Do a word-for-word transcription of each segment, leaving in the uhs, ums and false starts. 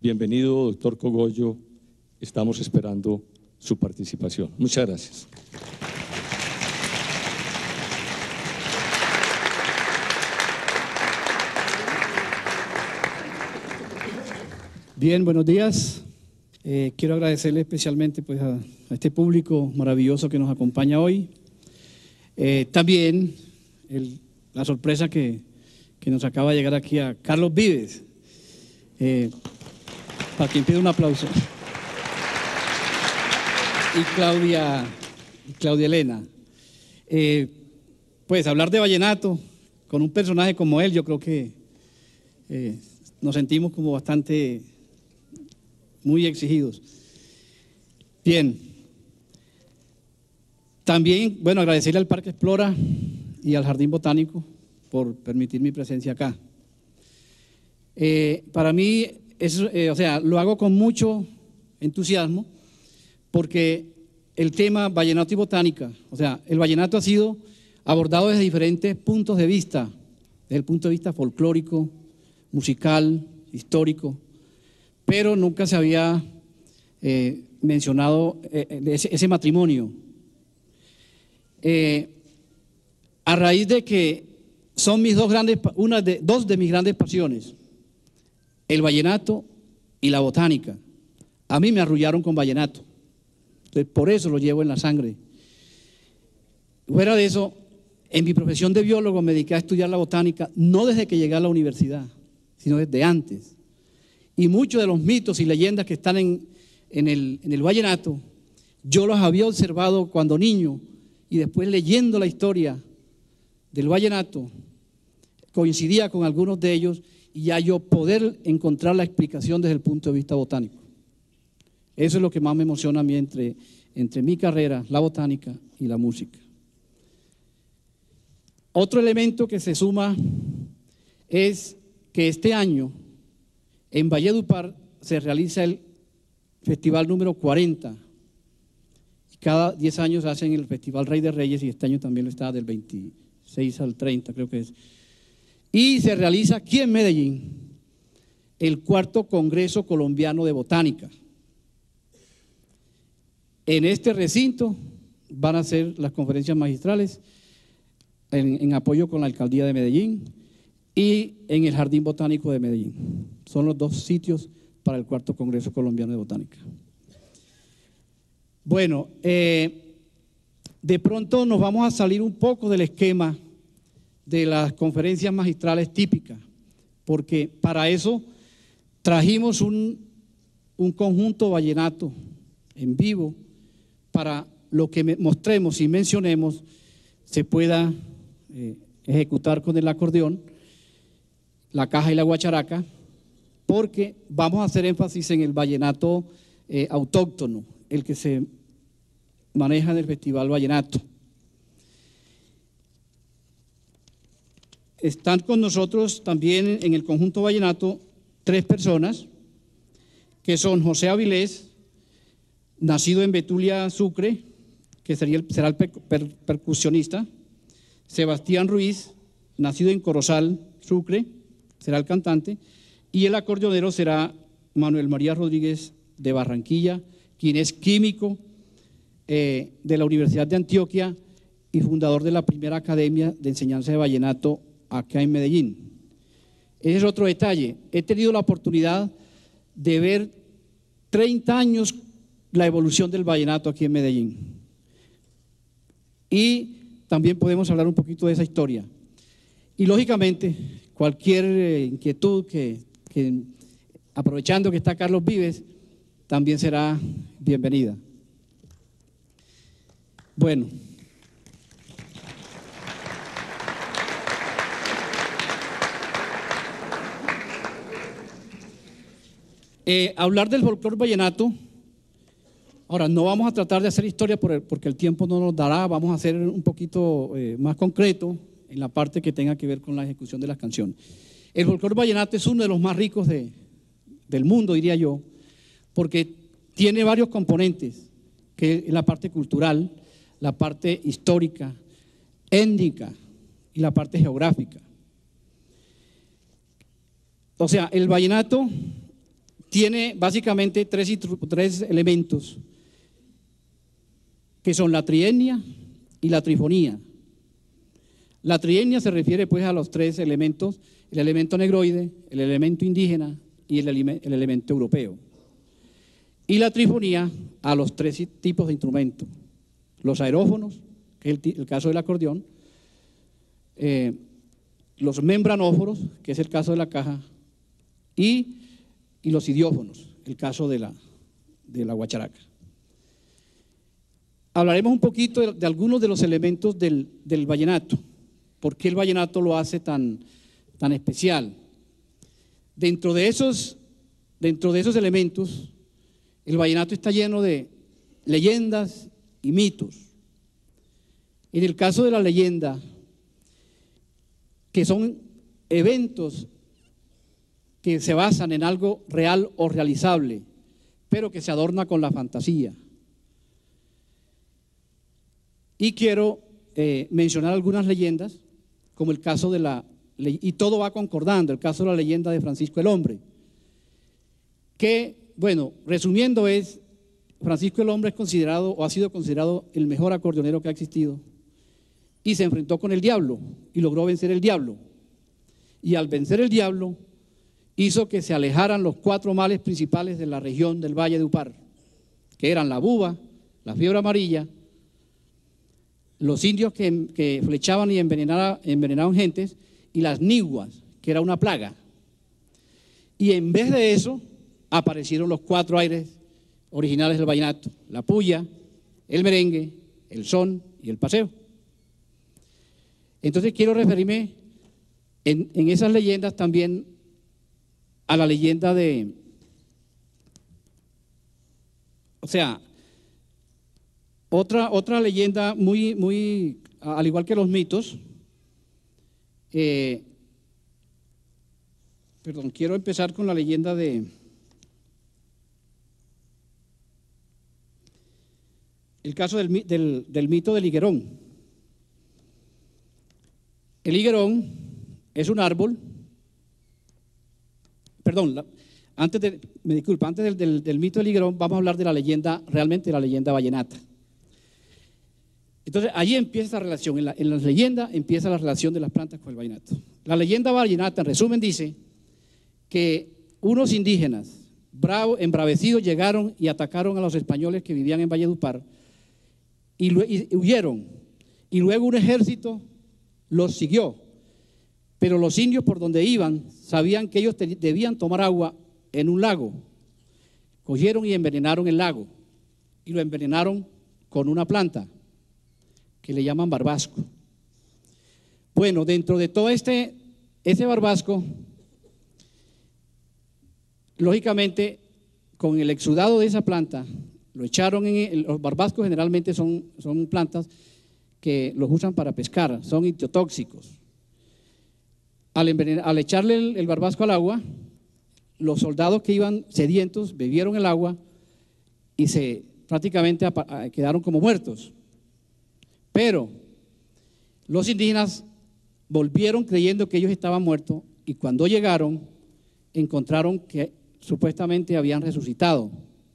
Bienvenido, doctor Cogollo. Estamos esperando su participación. Muchas gracias. Bien, buenos días. Eh, quiero agradecerle especialmente pues, a, a este público maravilloso que nos acompaña hoy. Eh, también el, la sorpresa que, que nos acaba de llegar aquí a Carlos Vives, eh, para quien pide un aplauso. Y Claudia, y Claudia Elena. Eh, pues hablar de vallenato con un personaje como él, yo creo que eh, nos sentimos como bastante muy exigidos. Bien. También, bueno, agradecerle al Parque Explora y al Jardín Botánico por permitir mi presencia acá. Eh, para mí, es, eh, o sea, lo hago con mucho entusiasmo porque el tema vallenato y botánica, o sea, el vallenato ha sido abordado desde diferentes puntos de vista, desde el punto de vista folclórico, musical, histórico, pero nunca se había eh, mencionado eh, ese, ese matrimonio. Eh, a raíz de que son mis dos grandes, una de, dos de mis grandes pasiones, el vallenato y la botánica. A mí me arrullaron con vallenato, entonces por eso lo llevo en la sangre. Fuera de eso, en mi profesión de biólogo me dediqué a estudiar la botánica, no desde que llegué a la universidad, sino desde antes. Y muchos de los mitos y leyendas que están en, en, el, en el vallenato, yo los había observado cuando niño, y después leyendo la historia del vallenato, coincidía con algunos de ellos y ya yo poder encontrar la explicación desde el punto de vista botánico. Eso es lo que más me emociona a mí entre, entre mi carrera, la botánica y la música. Otro elemento que se suma es que este año en Valledupar se realiza el festival número cuarenta. Cada diez años hacen el Festival Rey de Reyes y este año también lo está del veintiséis al treinta, creo que es. Y se realiza aquí en Medellín el cuarto Congreso Colombiano de Botánica. En este recinto van a ser las conferencias magistrales en, en apoyo con la Alcaldía de Medellín y en el Jardín Botánico de Medellín. Son los dos sitios para el cuarto Congreso Colombiano de Botánica. Bueno, eh, de pronto nos vamos a salir un poco del esquema de las conferencias magistrales típicas, porque para eso trajimos un, un conjunto vallenato en vivo para lo que mostremos y mencionemos se pueda eh, ejecutar con el acordeón, la caja y la guacharaca, porque vamos a hacer énfasis en el vallenato eh, autóctono, el que se maneja en el Festival Vallenato. Están con nosotros también en el conjunto vallenato tres personas, que son José Avilés, nacido en Betulia, Sucre, que sería el, será el per, per, percusionista, Sebastián Ruiz, nacido en Corozal, Sucre, será el cantante, y el acordeonero será Manuel María Rodríguez de Barranquilla, quien es químico eh, de la Universidad de Antioquia y fundador de la primera academia de enseñanza de vallenato acá en Medellín. Ese es otro detalle. He tenido la oportunidad de ver treinta años la evolución del vallenato aquí en Medellín. Y también podemos hablar un poquito de esa historia. Y lógicamente, cualquier eh, inquietud que, que, aprovechando que está Carlos Vives, también será bienvenida. Bueno. Eh, hablar del folclore vallenato, ahora no vamos a tratar de hacer historia por el, porque el tiempo no nos dará, vamos a hacer un poquito eh, más concreto en la parte que tenga que ver con la ejecución de las canciones. El folclore vallenato es uno de los más ricos de, del mundo, diría yo, porque tiene varios componentes, que es la parte cultural, la parte histórica, étnica y la parte geográfica. O sea, el vallenato tiene básicamente tres, tres elementos, que son la triennia y la trifonía. La triennia se refiere pues a los tres elementos, el elemento negroide, el elemento indígena y el, el elemento europeo. Y la trifonía a los tres tipos de instrumentos, los aerófonos, que es el, el caso del acordeón, eh, los membranófonos, que es el caso de la caja, y, y los idiófonos, el caso de la, de la guacharaca. Hablaremos un poquito de, de algunos de los elementos del, del vallenato. ¿Por qué el vallenato lo hace tan, tan especial? Dentro de, esos, dentro de esos elementos, el vallenato está lleno de leyendas y mitos. En el caso de la leyenda, que son eventos que se basan en algo real o realizable, pero que se adorna con la fantasía. Y quiero eh, mencionar algunas leyendas, como el caso de la, y todo va concordando, el caso de la leyenda de Francisco el Hombre, que, bueno, resumiendo es, Francisco el Hombre es considerado, o ha sido considerado, el mejor acordeonero que ha existido, y se enfrentó con el diablo, y logró vencer el diablo. Y al vencer el diablo, hizo que se alejaran los cuatro males principales de la región del Valle de Upar, que eran la buba, la fiebre amarilla, los indios que, que flechaban y envenenaban, envenenaban gentes, y las niguas, que era una plaga. Y en vez de eso, aparecieron los cuatro aires originales del vallenato: la puya, el merengue, el son y el paseo. Entonces quiero referirme en, en esas leyendas también a la leyenda de, o sea, otra, otra leyenda muy, muy, al igual que los mitos, eh, perdón, quiero empezar con la leyenda de, el caso del, del, del mito del higuerón. El higuerón es un árbol, perdón, la, antes de, me disculpa, antes del, del, del mito del higuerón vamos a hablar de la leyenda, realmente de la leyenda vallenata. Entonces, allí empieza esa relación, en la, en la leyenda empieza la relación de las plantas con el vallenato. La leyenda vallenata, en resumen, dice que unos indígenas bravos, embravecidos, llegaron y atacaron a los españoles que vivían en Valledupar y, y huyeron, y luego un ejército los siguió, pero los indios por donde iban sabían que ellos debían tomar agua en un lago. Cogieron y envenenaron el lago, y lo envenenaron con una planta que le llaman barbasco. Bueno, dentro de todo este, ese barbasco, lógicamente, con el exudado de esa planta, lo echaron en el, los barbascos generalmente son, son plantas que los usan para pescar, son ictiotóxicos. Al, envenenar, al echarle el, el barbasco al agua, los soldados que iban sedientos bebieron el agua y se prácticamente quedaron como muertos. Pero los indígenas volvieron creyendo que ellos estaban muertos, y cuando llegaron encontraron que supuestamente habían resucitado.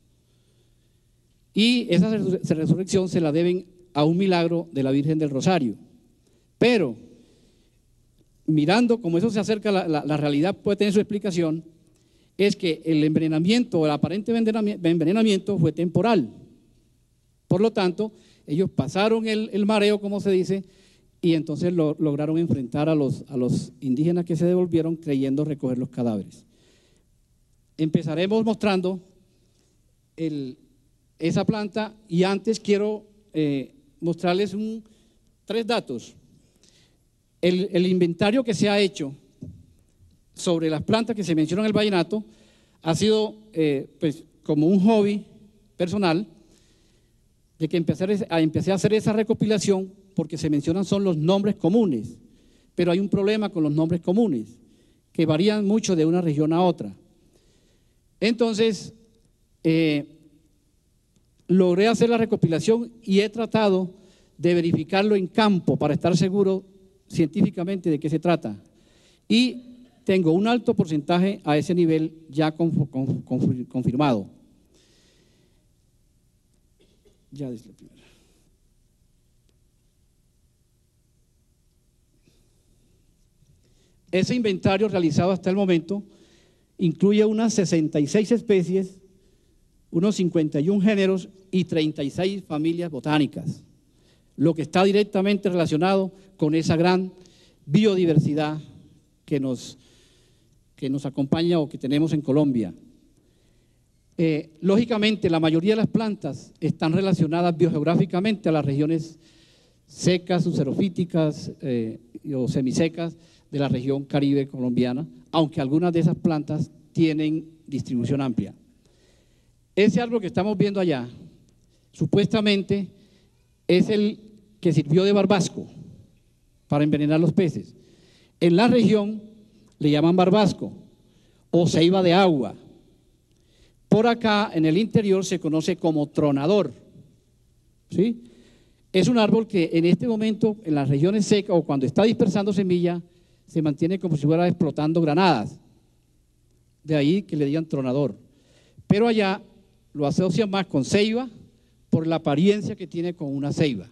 Y esa resurrección se la deben a un milagro de la Virgen del Rosario. Pero mirando cómo eso se acerca a la, la, la realidad, puede tener su explicación, es que el envenenamiento, o el aparente envenenamiento fue temporal. Por lo tanto, ellos pasaron el, el mareo, como se dice, y entonces lo, lograron enfrentar a los, a los indígenas que se devolvieron creyendo recoger los cadáveres. Empezaremos mostrando el, esa planta, y antes quiero eh, mostrarles un, tres datos. El, el inventario que se ha hecho sobre las plantas que se mencionan en el vallenato ha sido eh, pues, como un hobby personal, de que empecé a, empecé a hacer esa recopilación, porque se mencionan son los nombres comunes, pero hay un problema con los nombres comunes, que varían mucho de una región a otra. Entonces, eh, logré hacer la recopilación y he tratado de verificarlo en campo para estar seguro científicamente de qué se trata. Y tengo un alto porcentaje a ese nivel ya conf, conf, conf, confirmado. Ya desde la primera. Ese inventario realizado hasta el momento incluye unas sesenta y seis especies, unos cincuenta y un géneros y treinta y seis familias botánicas, lo que está directamente relacionado con esa gran biodiversidad que nos, que nos acompaña o que tenemos en Colombia. Eh, lógicamente, la mayoría de las plantas están relacionadas biogeográficamente a las regiones secas, subxerofíticas eh, o semisecas de la región caribe colombiana, aunque algunas de esas plantas tienen distribución amplia. Ese árbol que estamos viendo allá, supuestamente es el que sirvió de barbasco para envenenar los peces. En la región le llaman barbasco o ceiba de agua. Por acá, en el interior, se conoce como tronador, ¿sí? Es un árbol que en este momento, en las regiones secas o cuando está dispersando semilla, se mantiene como si fuera explotando granadas. De ahí que le digan tronador. Pero allá lo asocian más con ceiba por la apariencia que tiene con una ceiba.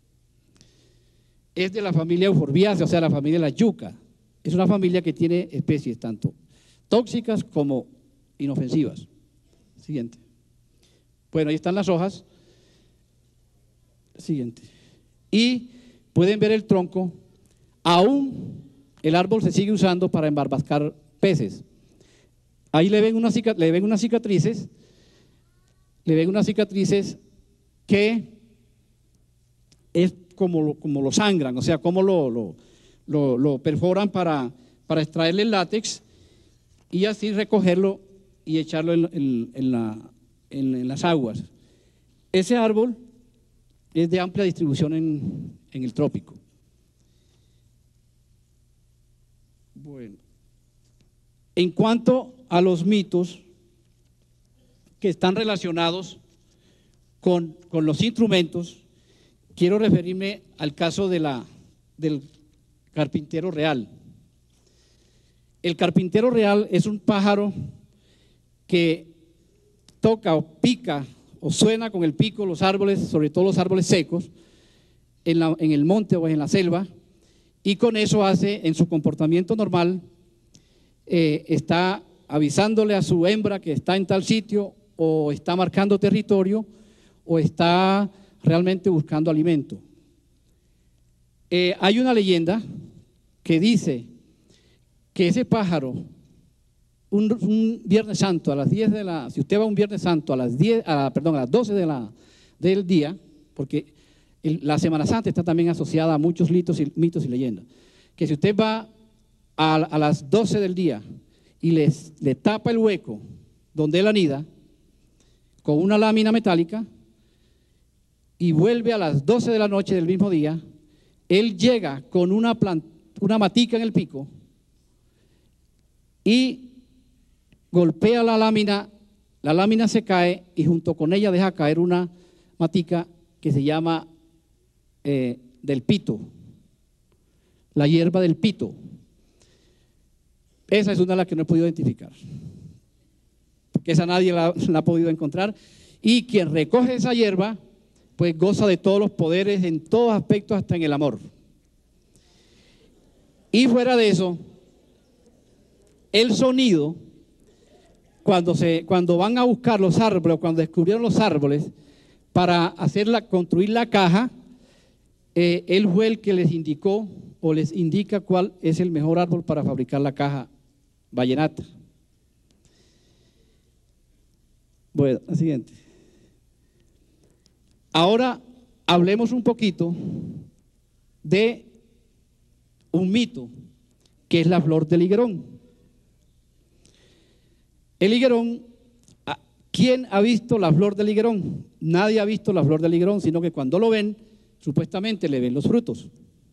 Es de la familia Euphorbiaceae, o sea, la familia de la yuca. Es una familia que tiene especies tanto tóxicas como inofensivas. Siguiente. Bueno, ahí están las hojas. Siguiente. Y pueden ver el tronco. Aún el árbol se sigue usando para embarbascar peces. Ahí le ven, una, le ven unas cicatrices, le ven unas cicatrices que es como, como lo sangran, o sea, como lo, lo, lo, lo perforan para, para extraerle el látex y así recogerlo y echarlo en, en, en, la, en, en las aguas. Ese árbol es de amplia distribución en, en el trópico. Bueno, en cuanto a los mitos que están relacionados con, con los instrumentos, quiero referirme al caso de la, del carpintero real. El carpintero real es un pájaro que toca o pica o suena con el pico los árboles, sobre todo los árboles secos, en, la, en el monte o en la selva, y con eso hace, en su comportamiento normal, eh, está avisándole a su hembra que está en tal sitio, o está marcando territorio, o está realmente buscando alimento. Eh, hay una leyenda que dice que ese pájaro, un, un Viernes Santo a las diez de la, si usted va un Viernes Santo a las diez, a, perdón, a las doce de la, del día, porque el, la Semana Santa está también asociada a muchos mitos y, mitos y leyendas, que si usted va a, a las doce del día y les, le tapa el hueco donde él anida con una lámina metálica y vuelve a las doce de la noche del mismo día, él llega con una, plant, una matica en el pico y golpea la lámina, la lámina se cae y junto con ella deja caer una matica que se llama eh, del pito, la hierba del pito. Esa es una de las que no he podido identificar, porque esa nadie la, la ha podido encontrar, y quien recoge esa hierba pues goza de todos los poderes en todos aspectos, hasta en el amor. Y fuera de eso, el sonido, cuando, se, cuando van a buscar los árboles, cuando descubrieron los árboles para hacerla, construir la caja, eh, él fue el que les indicó o les indica cuál es el mejor árbol para fabricar la caja vallenata. Bueno, la siguiente. Ahora hablemos un poquito de un mito, que es la flor del higuerón. El higuerón, ¿quién ha visto la flor del higuerón? Nadie ha visto la flor del higuerón, sino que cuando lo ven, supuestamente le ven los frutos.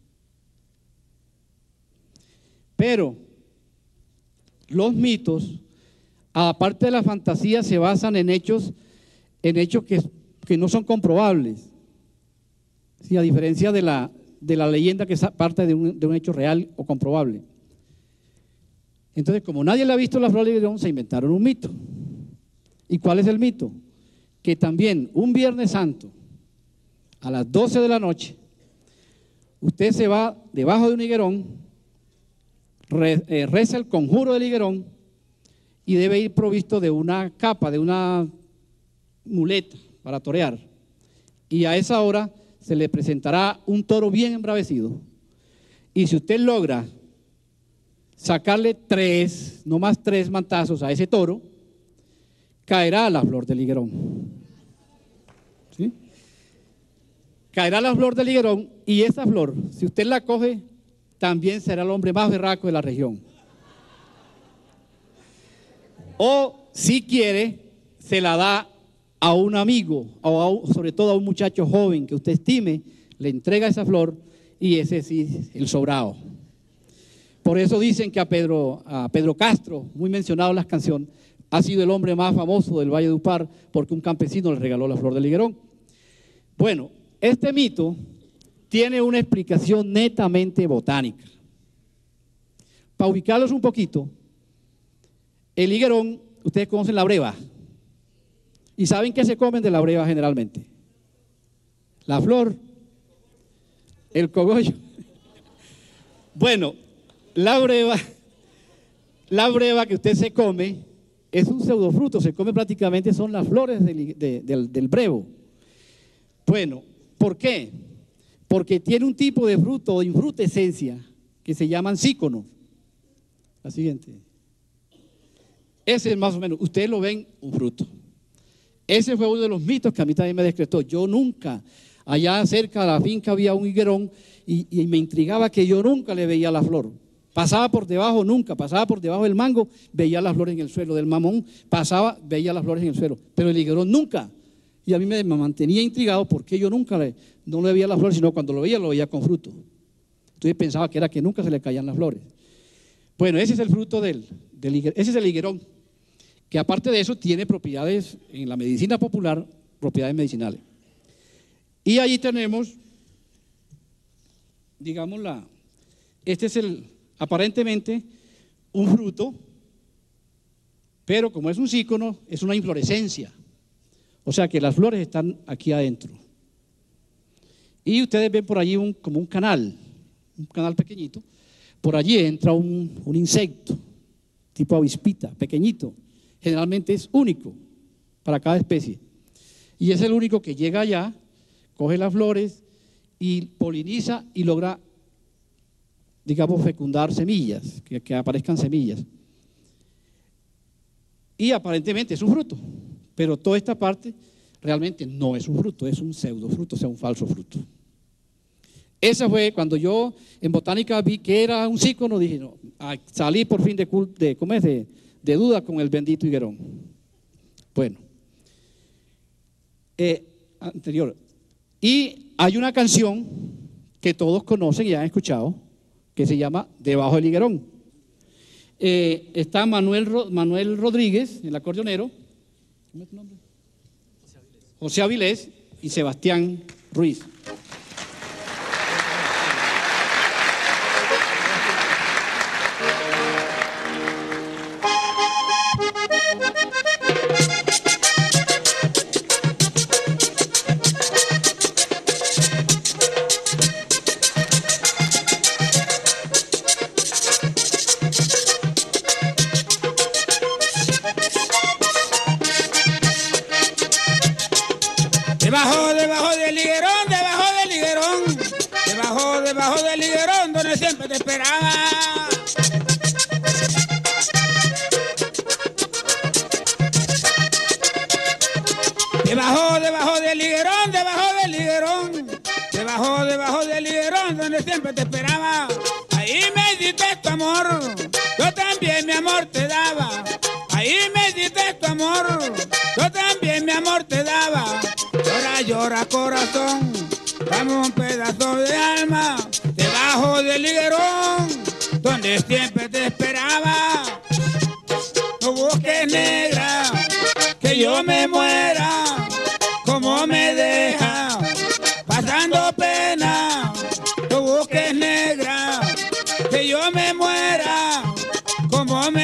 Pero los mitos, aparte de la fantasía, se basan en hechos, en hechos que, que no son comprobables. Sí, a diferencia de la, de la leyenda que parte de un, de un hecho real o comprobable. Entonces, como nadie le ha visto la flor del higuerón, se inventaron un mito. ¿Y cuál es el mito? Que también un Viernes Santo, a las doce de la noche, usted se va debajo de un higuerón, re, eh, reza el conjuro del higuerón y debe ir provisto de una capa, de una muleta para torear. Y a esa hora se le presentará un toro bien embravecido. Y si usted logra sacarle tres, no más tres mantazos a ese toro, caerá la flor del higuerón. ¿Sí? Caerá la flor del higuerón y esa flor, si usted la coge, también será el hombre más berraco de la región. O si quiere, se la da a un amigo, o a un, sobre todo a un muchacho joven que usted estime, le entrega esa flor y ese sí, el sobrado. Por eso dicen que a Pedro, a Pedro Castro, muy mencionado en las canciones, ha sido el hombre más famoso del Valle de Upar porque un campesino le regaló la flor del higuerón. Bueno, este mito tiene una explicación netamente botánica. Para ubicarlos un poquito, el higuerón, ustedes conocen la breva. ¿Y saben qué se comen de la breva generalmente? La flor, el cogollo. Bueno, la breva, la breva que usted se come es un pseudofruto, se come prácticamente, son las flores del, de, del, del brevo. Bueno, ¿por qué? Porque tiene un tipo de fruto o infrutescencia que se llaman síconos. La siguiente. Ese es más o menos, ustedes lo ven, un fruto. Ese fue uno de los mitos que a mí también me descretó. Yo nunca, allá cerca de la finca había un higuerón y, y me intrigaba que yo nunca le veía la flor. Pasaba por debajo, nunca, pasaba por debajo del mango, veía las flores en el suelo, del mamón, pasaba, veía las flores en el suelo, pero el higuerón nunca. Y a mí me, me mantenía intrigado porque yo nunca le, no le veía las flores, sino cuando lo veía, lo veía con fruto. Entonces pensaba que era que nunca se le caían las flores. Bueno, ese es el fruto del, del higuerón, ese es el higuerón, que aparte de eso tiene propiedades, en la medicina popular, propiedades medicinales. Y ahí tenemos, digamos, la, este es el, aparentemente, un fruto, pero como es un sícono, es una inflorescencia. O sea que las flores están aquí adentro. Y ustedes ven por allí un, como un canal, un canal pequeñito. Por allí entra un, un insecto, tipo avispita, pequeñito. Generalmente es único para cada especie. Y es el único que llega allá, coge las flores y poliniza y logra, digamos, fecundar semillas, que, que aparezcan semillas. Y aparentemente es un fruto, pero toda esta parte realmente no es un fruto, es un pseudofruto, o sea, un falso fruto. Esa fue cuando yo en botánica vi que era un sícono, dije, no, salí por fin de, de, ¿cómo es? de, de duda con el bendito higuerón. Bueno, eh, anterior. Y hay una canción que todos conocen y han escuchado, que se llama Debajo del higuerón. Eh, está Manuel, Manuel Rodríguez, el acordeonero, ¿cómo es tu nombre? José Avilés y Sebastián Ruiz. Debajo, debajo del higuerón, debajo del higuerón, debajo, debajo del higuerón, donde siempre te esperaba. Debajo, debajo del higuerón, debajo del higuerón, debajo, debajo del higuerón, donde siempre te esperaba. Ahí me diste tu amor, yo también mi amor te daba. Ahí me diste tu amor, yo también mi amor te daba. Llora, llora corazón, dame un pedazo de alma, debajo del higuerón, donde siempre te esperaba. No busques negra, que yo me muera, como me deja, pasando pena. No busques negra, que yo me muera, como me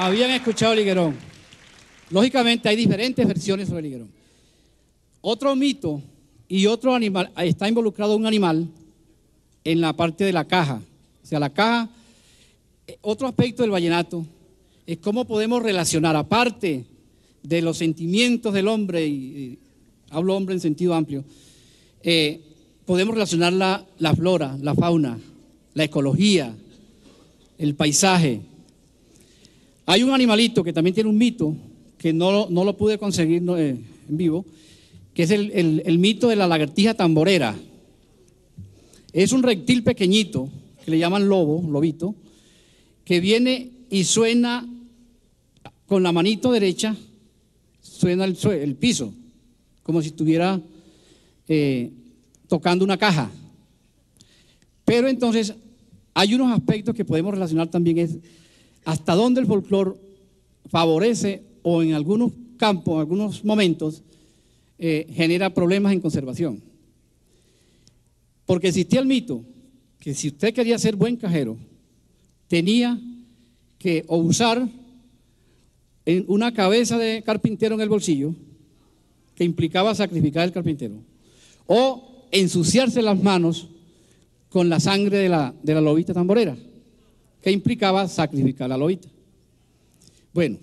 habían escuchado el higuerón. Lógicamente hay diferentes versiones sobre el higuerón. Otro mito y otro animal, está involucrado un animal en la parte de la caja. O sea, la caja, otro aspecto del vallenato es cómo podemos relacionar, aparte de los sentimientos del hombre, y, y hablo hombre en sentido amplio, eh, podemos relacionar la, la flora, la fauna, la ecología, el paisaje. Hay un animalito que también tiene un mito, que no, no lo pude conseguir no, eh, en vivo, que es el, el, el mito de la lagartija tamborera. Es un reptil pequeñito, que le llaman lobo, lobito, que viene y suena con la manito derecha, suena el, el piso, como si estuviera eh, tocando una caja. Pero entonces hay unos aspectos que podemos relacionar también, es hasta dónde el folclore favorece o en algunos campos, en algunos momentos, eh, genera problemas en conservación. Porque existía el mito que si usted quería ser buen cajero, tenía que o usar una cabeza de carpintero en el bolsillo, que implicaba sacrificar al carpintero, o ensuciarse las manos con la sangre de la, de la lobita tamborera, que implicaba sacrificar a la lobita. Bueno,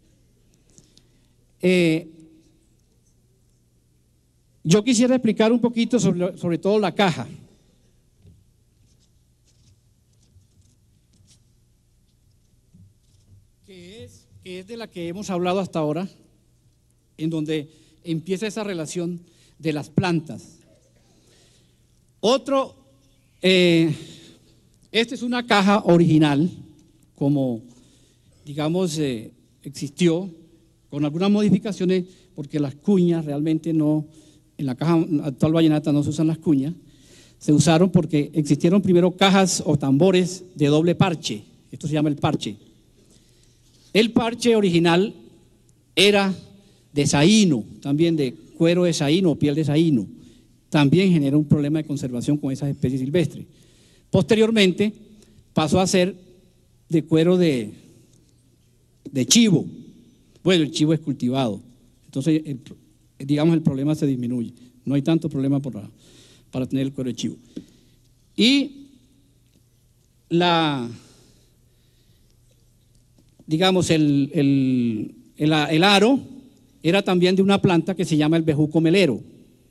eh, yo quisiera explicar un poquito sobre, sobre todo la caja. Que es, que es de la que hemos hablado hasta ahora, en donde empieza esa relación de las plantas. Otro, eh, esta es una caja original, como digamos eh, existió, con algunas modificaciones, porque las cuñas realmente no, en la caja actual vallenata no se usan las cuñas, se usaron porque existieron primero cajas o tambores de doble parche, esto se llama el parche. El parche original era de saíno, también de cuero de saíno o piel de saíno, también generó un problema de conservación con esas especies silvestres. Posteriormente pasó a ser de cuero de, de chivo. Bueno, el chivo es cultivado, entonces el, digamos el problema se disminuye, no hay tanto problema por la, para tener el cuero de chivo. Y la, digamos el, el, el, el aro era también de una planta que se llama el bejuco melero,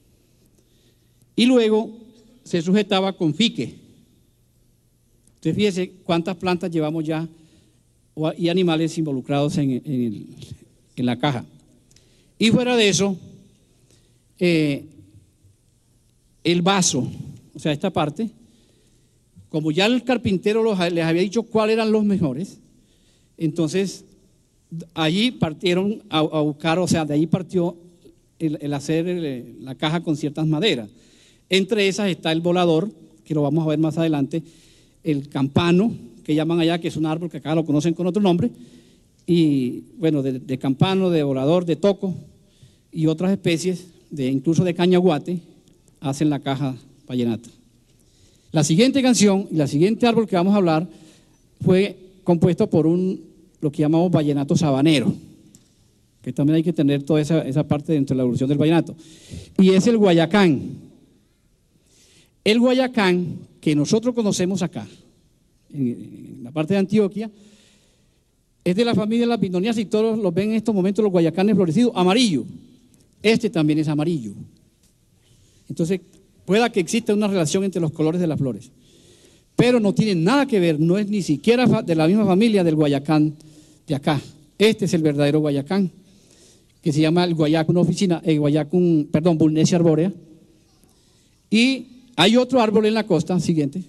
y luego se sujetaba con fique. Entonces fíjese cuántas plantas llevamos ya y animales involucrados en, en, el, en la caja. Y fuera de eso, eh, el vaso, o sea, esta parte, como ya el carpintero los, les había dicho cuáles eran los mejores, entonces allí partieron a, a buscar, o sea, de ahí partió el, el hacer el, la caja con ciertas maderas. Entre esas está el volador, que lo vamos a ver más adelante, el campano, que llaman allá, que es un árbol que acá lo conocen con otro nombre, y bueno, de, de campano, de volador, de toco y otras especies, de, incluso de cañaguate, hacen la caja vallenata. La siguiente canción y la siguiente árbol que vamos a hablar fue compuesto por un, lo que llamamos vallenato sabanero, que también hay que tener toda esa, esa parte dentro de la evolución del vallenato, y es el guayacán. El guayacán que nosotros conocemos acá, en la parte de Antioquia, es de la familia de las pindonías y todos los ven en estos momentos los guayacanes florecidos, amarillo. Este también es amarillo. Entonces, pueda que exista una relación entre los colores de las flores, pero no tiene nada que ver, no es ni siquiera de la misma familia del guayacán de acá. Este es el verdadero guayacán, que se llama el guayacum oficina, el guayacum, perdón, Vulnesia arbórea. Y hay otro árbol en la costa, siguiente,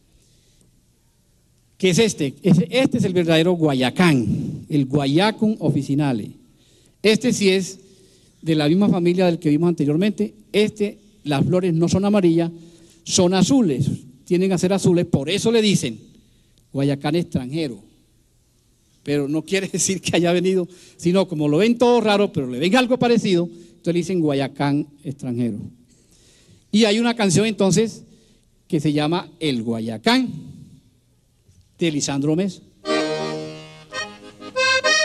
que es este, este es el verdadero guayacán, el Guayacum officinale. Este sí es de la misma familia del que vimos anteriormente. Este, las flores no son amarillas, son azules, tienden a ser azules, por eso le dicen guayacán extranjero. Pero no quiere decir que haya venido, sino como lo ven todo raro, pero le ven algo parecido, entonces le dicen guayacán extranjero. Y hay una canción entonces que se llama El Guayacán, de Lisandro Mesa.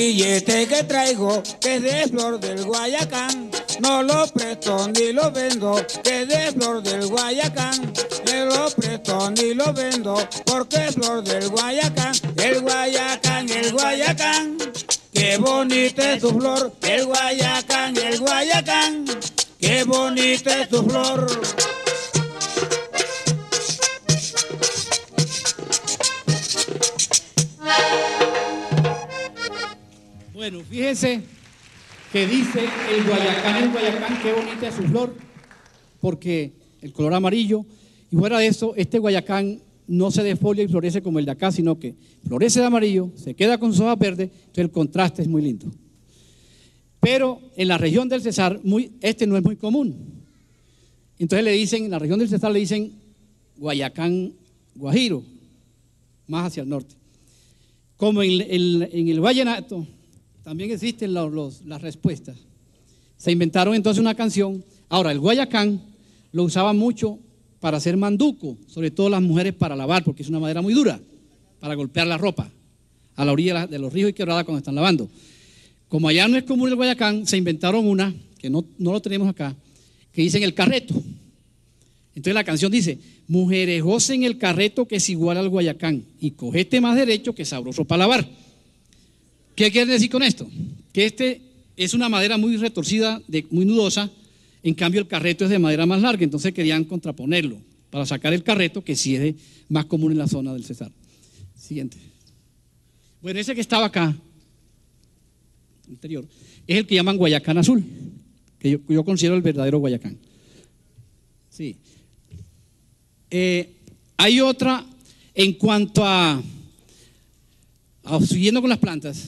billete que traigo, que es de flor del Guayacán, no lo presto ni lo vendo, que es de flor del Guayacán, me lo presto ni lo vendo, porque es flor del Guayacán, el Guayacán, el Guayacán, qué bonita es tu flor, el Guayacán, el Guayacán, qué bonita es tu flor. Bueno, fíjense que dice el Guayacán, el Guayacán, qué bonita es su flor, porque el color amarillo, y fuera de eso, este Guayacán no se desfolia y florece como el de acá, sino que florece de amarillo, se queda con sus hojas verdes, entonces el contraste es muy lindo. Pero en la región del Cesar, muy, este no es muy común. Entonces le dicen, en la región del Cesar le dicen Guayacán Guajiro, más hacia el norte. Como en, en, en el vallenato también existen los, los, las respuestas. Se inventaron entonces una canción. Ahora, el Guayacán lo usaban mucho para hacer manduco, sobre todo las mujeres para lavar, porque es una madera muy dura, para golpear la ropa a la orilla de los ríos y quebradas cuando están lavando. Como allá no es común el Guayacán, se inventaron una, que no, no lo tenemos acá, que dicen el carreto. Entonces la canción dice, mujeres gocen el carreto que es igual al Guayacán, y cogete más derecho que sabroso para lavar. ¿Qué quiere decir con esto? Que este es una madera muy retorcida, de, muy nudosa, en cambio el carreto es de madera más larga, entonces querían contraponerlo para sacar el carreto, que sí es de, más común en la zona del Cesar. Siguiente. Bueno, ese que estaba acá, anterior, es el que llaman Guayacán azul, que yo, yo considero el verdadero Guayacán. Sí. Eh, hay otra en cuanto a, a siguiendo con las plantas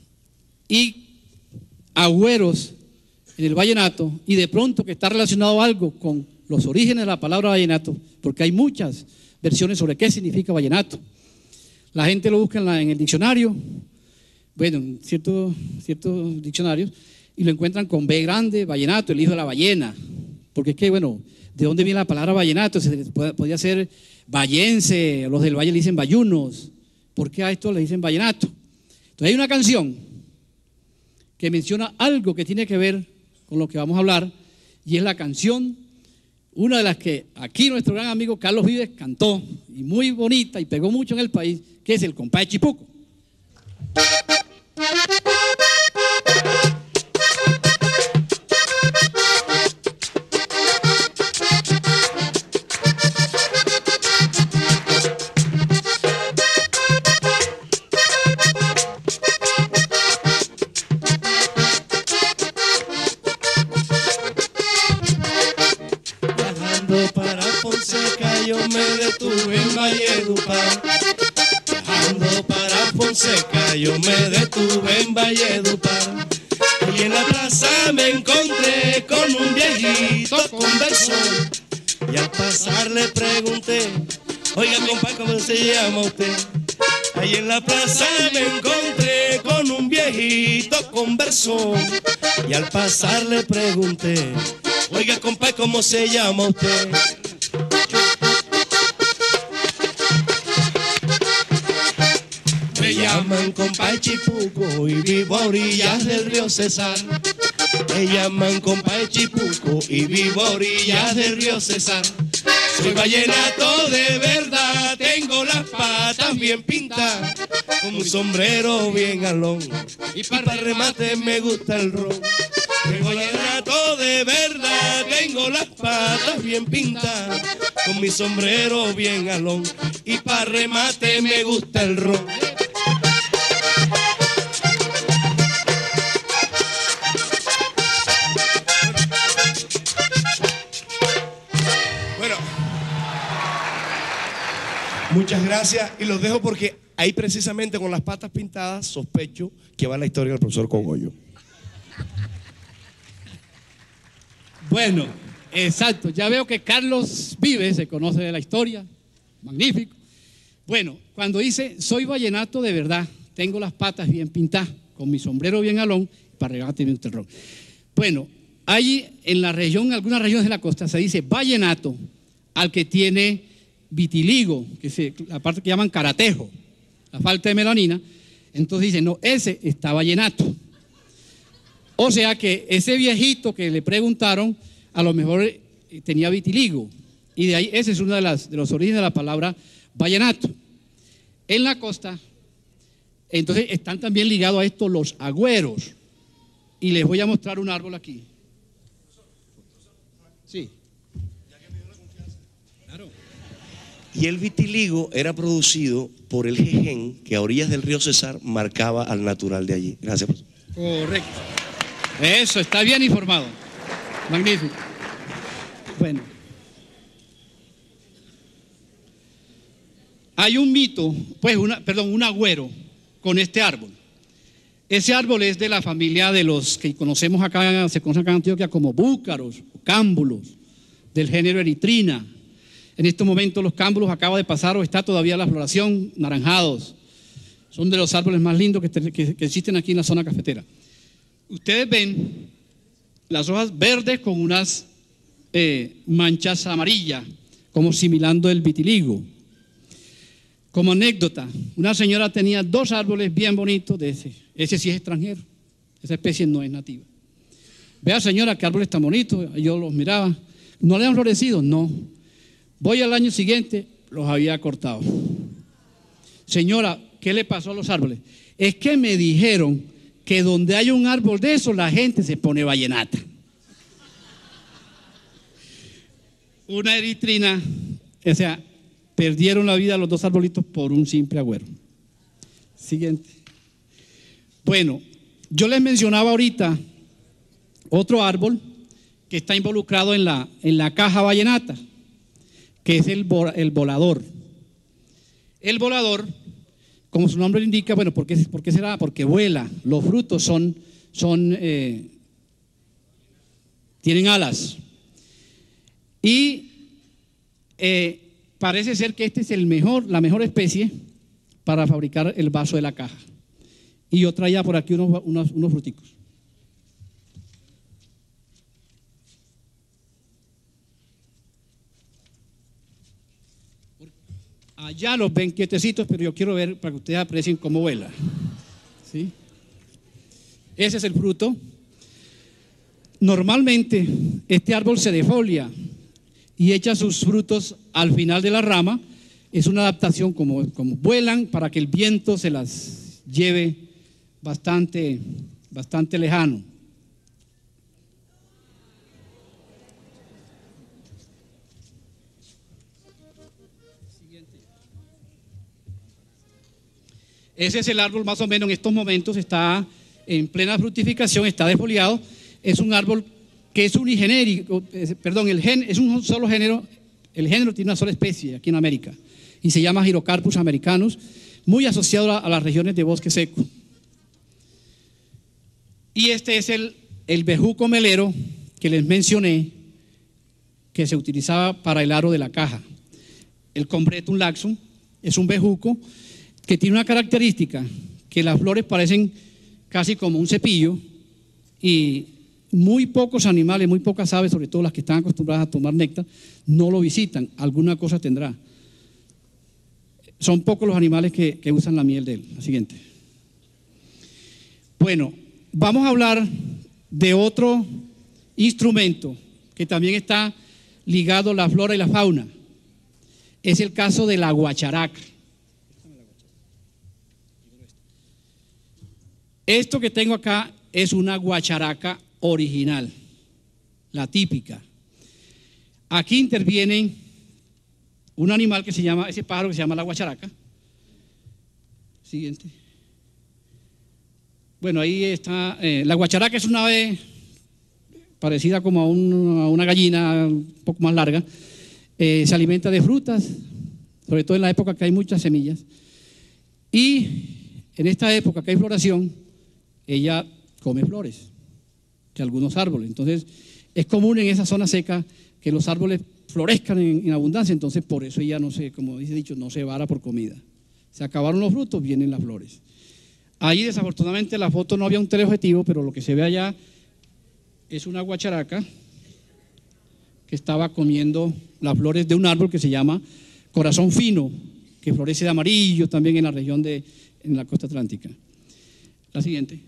y agüeros en el vallenato, y de pronto que está relacionado algo con los orígenes de la palabra vallenato, porque hay muchas versiones sobre qué significa vallenato. La gente lo busca en, la, en el diccionario, bueno, en ciertos, ciertos diccionarios, y lo encuentran con B grande, vallenato, el hijo de la ballena, porque es que, bueno, ¿de dónde viene la palabra vallenato? Se podría ser vallense, los del valle le dicen bayunos, ¿por qué a esto le dicen vallenato? Entonces hay una canción que menciona algo que tiene que ver con lo que vamos a hablar, y es la canción, una de las que aquí nuestro gran amigo Carlos Vives cantó, y muy bonita, y pegó mucho en el país, que es el Compay Chipuco. Yo me detuve en Valledupar, viajando para Fonseca, yo me detuve en Valledupar, y en la plaza me encontré con un viejito conversón, y al pasar le pregunté, oiga compadre, ¿cómo se llama usted? Ahí en la plaza me encontré con un viejito conversón, y al pasar le pregunté, oiga compadre, ¿cómo se llama usted? Me llaman Compay Chipuco y vivo a orillas del río Cesar. Me llaman Compay Chipuco y vivo a orillas del río Cesar. Soy vallenato de verdad, tengo las patas bien pintadas, con un sombrero bien alón, y para remate me gusta el ron. Soy vallenato de verdad, tengo las patas bien pintadas, con mi sombrero bien alón, y para remate me gusta el ron. Muchas gracias, y los dejo porque ahí precisamente con las patas pintadas sospecho que va la historia del profesor Cogollo. Bueno, exacto, ya veo que Carlos Vives se conoce de la historia, magnífico. Bueno, cuando dice, soy vallenato de verdad, tengo las patas bien pintadas, con mi sombrero bien alón, para regalarme un terror. Bueno, hay en la región, en algunas regiones de la costa, se dice vallenato al que tiene vitiligo, que es la parte que llaman caratejo, la falta de melanina, Entonces dice, no, ese está vallenato. O sea que ese viejito que le preguntaron, a lo mejor tenía vitiligo. Y de ahí, ese es uno de, las, de los orígenes de la palabra vallenato. En la costa, entonces están también ligados a esto los agüeros. Y les voy a mostrar un árbol aquí. Sí. Claro. Y el vitiligo era producido por el jején que a orillas del río Cesar marcaba al natural de allí. Gracias, profesor. Correcto. Eso, está bien informado. Magnífico. Bueno. Hay un mito, pues, una, perdón, un agüero con este árbol. Ese árbol es de la familia de los que conocemos acá, se conoce acá en Antioquia como búcaros, cámbulos, del género eritrina. En estos momentos los cámbulos acaba de pasar o está todavía la floración, naranjados. Son de los árboles más lindos que, que, que existen aquí en la zona cafetera. Ustedes ven las hojas verdes con unas eh, manchas amarillas, como similando el vitiligo. Como anécdota, una señora tenía dos árboles bien bonitos de ese. Ese sí es extranjero, esa especie no es nativa. Vea, señora, qué árboles tan bonitos. Yo los miraba. ¿No le han florecido? No. Voy al año siguiente, los había cortado. Señora, ¿qué le pasó a los árboles? Es que me dijeron que donde hay un árbol de esos, la gente se pone vallenata. Una eritrina, o sea, perdieron la vida los dos arbolitos por un simple agüero. Siguiente. Bueno, yo les mencionaba ahorita otro árbol que está involucrado en la, en la caja vallenata, que es el, el volador. El volador, como su nombre lo indica, bueno, ¿por qué, por qué será? Porque vuela. Los frutos son, son eh, tienen alas. Y eh, parece ser que este es el mejor, la mejor especie para fabricar el vaso de la caja. Y yo traía por aquí unos, unos, unos fruticos. Allá los ven quietecitos, pero yo quiero ver para que ustedes aprecien cómo vuela. ¿Sí? Ese es el fruto. Normalmente este árbol se defolia y echa sus frutos al final de la rama. Es una adaptación como, como vuelan para que el viento se las lleve bastante, bastante lejano. Ese es el árbol más o menos en estos momentos, está en plena fructificación, está defoliado. Es un árbol que es unigenérico, perdón, el gen, es un solo género, el género tiene una sola especie aquí en América y se llama Gyrocarpus americanus, muy asociado a, a las regiones de bosque seco. Y este es el, el bejuco melero que les mencioné, que se utilizaba para el aro de la caja. El Combretum laxum es un bejuco que tiene una característica, que las flores parecen casi como un cepillo y muy pocos animales, muy pocas aves, sobre todo las que están acostumbradas a tomar néctar, no lo visitan, alguna cosa tendrá. Son pocos los animales que, que usan la miel de él. La siguiente. Bueno, vamos a hablar de otro instrumento que también está ligado a la flora y la fauna. Es el caso de la guacharaca. Esto que tengo acá es una guacharaca original, la típica. Aquí interviene un animal que se llama, ese pájaro que se llama la guacharaca. Siguiente. Bueno, ahí está, eh, la guacharaca es una ave parecida como a, un, a una gallina un poco más larga. Eh, se alimenta de frutas, sobre todo en la época que hay muchas semillas. Y en esta época que hay floración, ella come flores de algunos árboles. Entonces, es común en esa zona seca que los árboles florezcan en, en abundancia. Entonces, por eso ella no se, como dice dicho, no se vara por comida. Se acabaron los frutos, vienen las flores. Ahí, desafortunadamente, en la foto no había un teleobjetivo, pero lo que se ve allá es una guacharaca que estaba comiendo las flores de un árbol que se llama corazón fino, que florece de amarillo también en la región de en la costa atlántica. La siguiente.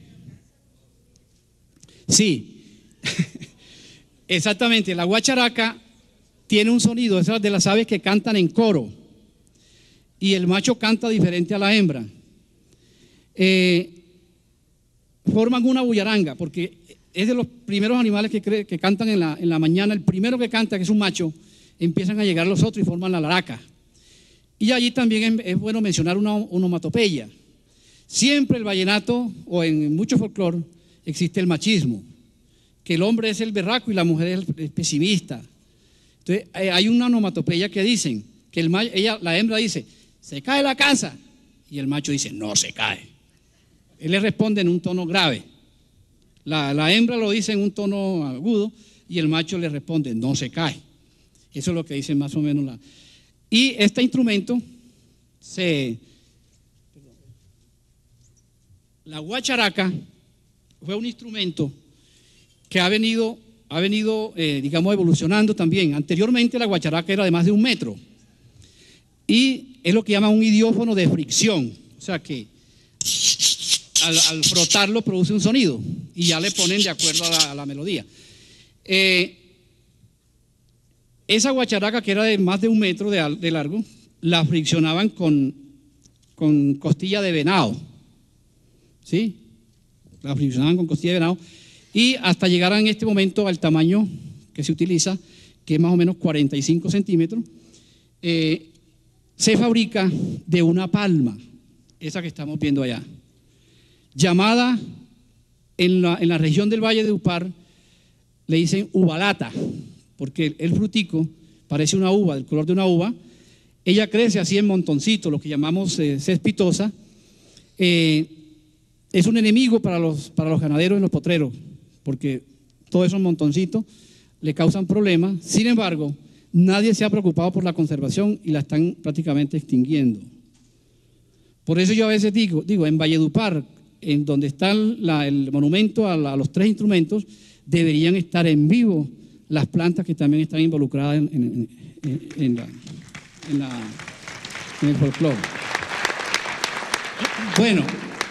Sí, exactamente, la guacharaca tiene un sonido, esas de las aves que cantan en coro, y el macho canta diferente a la hembra. Eh, forman una bullaranga, porque es de los primeros animales que, cre que cantan en la, en la mañana. El primero que canta, que es un macho, empiezan a llegar los otros y forman la laraca. Y allí también es, es bueno mencionar una onomatopeya. Siempre el vallenato, o en mucho folclore, existe el machismo, que el hombre es el berraco y la mujer es el pesimista. Entonces hay una onomatopeya que dicen, que el macho, ella, la hembra dice, se cae la casa, y el macho dice, no se cae. Él le responde en un tono grave. La, la hembra lo dice en un tono agudo y el macho le responde, no se cae. Eso es lo que dice más o menos la... Y este instrumento se... La guacharaca fue un instrumento que ha venido, ha venido eh, digamos, evolucionando también. Anteriormente la guacharaca era de más de un metro y es lo que llaman un idiófono de fricción, o sea que al, al frotarlo produce un sonido y ya le ponen de acuerdo a la, a la melodía. Eh, esa guacharaca, que era de más de un metro de, de largo, la friccionaban con, con costilla de venado, ¿sí? La friccionaban con costilla de venado y hasta llegar en este momento al tamaño que se utiliza, que es más o menos cuarenta y cinco centímetros, eh, se fabrica de una palma, esa que estamos viendo allá, llamada en la, en la región del Valle de Upar, le dicen uvalata, porque el frutico parece una uva, del color de una uva. Ella crece así en montoncitos, lo que llamamos eh, cespitosa. Eh, es un enemigo para los, para los ganaderos en los potreros, porque todos esos montoncitos le causan problemas. Sin embargo, nadie se ha preocupado por la conservación y la están prácticamente extinguiendo. Por eso yo a veces digo, digo en Valledupar, en donde está la, el monumento a, la, a los tres instrumentos, deberían estar en vivo las plantas que también están involucradas en, en, en, en, la, en, la, en el folclore. Bueno,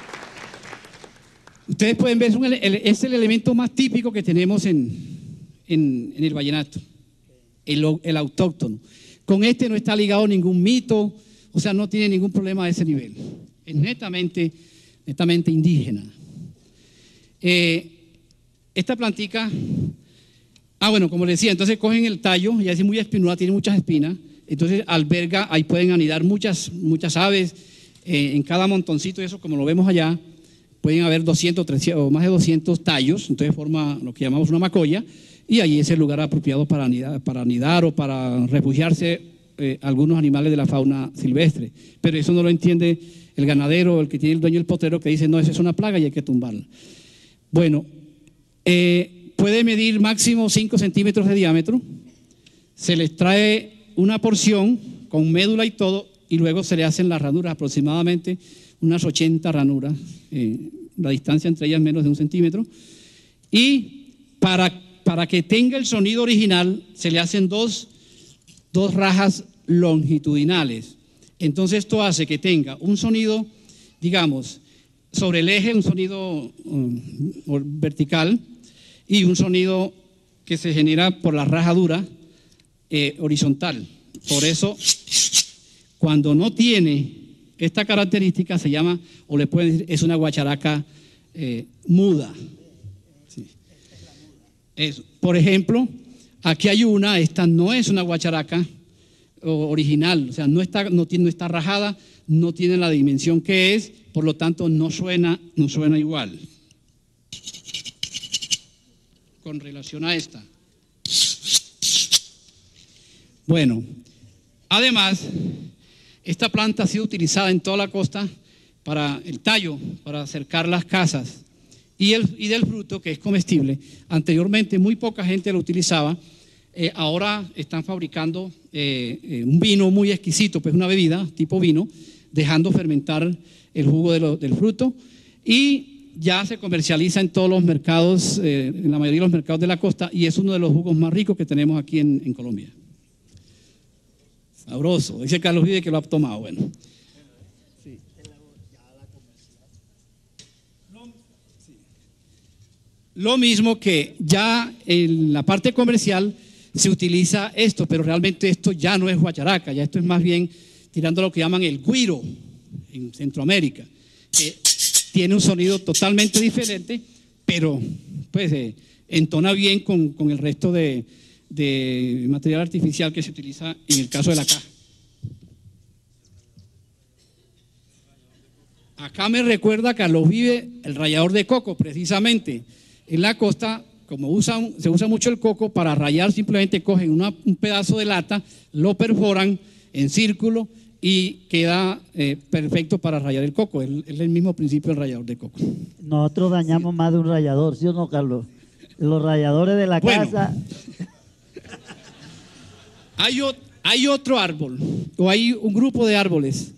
ustedes pueden ver, es, un, es el elemento más típico que tenemos en, en, en el vallenato, el, el autóctono. Con este no está ligado ningún mito, o sea, no tiene ningún problema de ese nivel. Es netamente, netamente indígena. Eh, esta plantica, ah bueno, como les decía, entonces cogen el tallo, y es muy espinosa, tiene muchas espinas, entonces alberga, ahí pueden anidar muchas, muchas aves, eh, en cada montoncito, eso como lo vemos allá, pueden haber doscientos, trescientos o más de doscientos tallos, entonces forma lo que llamamos una macolla, y ahí es el lugar apropiado para anidar, para anidar o para refugiarse eh, algunos animales de la fauna silvestre. Pero eso no lo entiende el ganadero, el que tiene el dueño del potrero, que dice, no, esa es una plaga y hay que tumbarla. Bueno, eh, puede medir máximo cinco centímetros de diámetro, se les trae una porción con médula y todo, y luego se le hacen las ranuras, aproximadamente unas ochenta ranuras, eh, la distancia entre ellas menos de un centímetro, y para, para que tenga el sonido original se le hacen dos, dos rajas longitudinales. Entonces esto hace que tenga un sonido, digamos, sobre el eje, un sonido um, vertical, y un sonido que se genera por la rajadura eh, horizontal. Por eso, cuando no tiene esta característica, se llama, o le pueden decir, es una guacharaca eh, muda. Sí. Es, por ejemplo, aquí hay una, esta no es una guacharaca original, o sea, no está, no, tiene, no está rajada, no tiene la dimensión que es, por lo tanto no suena, no suena igual. Con relación a esta. Bueno, además, esta planta ha sido utilizada en toda la costa para el tallo, para acercar las casas, y, el, y del fruto, que es comestible. Anteriormente muy poca gente lo utilizaba, eh, ahora están fabricando eh, eh, un vino muy exquisito, pues una bebida tipo vino, dejando fermentar el jugo de lo, del fruto, y ya se comercializa en todos los mercados, eh, en la mayoría de los mercados de la costa, y es uno de los jugos más ricos que tenemos aquí en, en Colombia. Sabroso, dice Carlos Vive que lo ha tomado, bueno. Sí. Lo mismo que ya en la parte comercial se utiliza esto, pero realmente esto ya no es guacharaca, ya esto es más bien tirando lo que llaman el güiro en Centroamérica, que tiene un sonido totalmente diferente, pero pues eh, entona bien con, con el resto de, de material artificial que se utiliza en el caso de la caja. Acá me recuerda a Carlos Vive, el rallador de coco, precisamente. En la costa, como usan, se usa mucho el coco, para rallar simplemente cogen una, un pedazo de lata, lo perforan en círculo y queda eh, perfecto para rallar el coco. Es, es el mismo principio del rallador de coco. Nosotros dañamos sí. más de un rallador, ¿sí o no, Carlos? Los ralladores de la bueno, casa. Hay, o, hay otro árbol, o hay un grupo de árboles.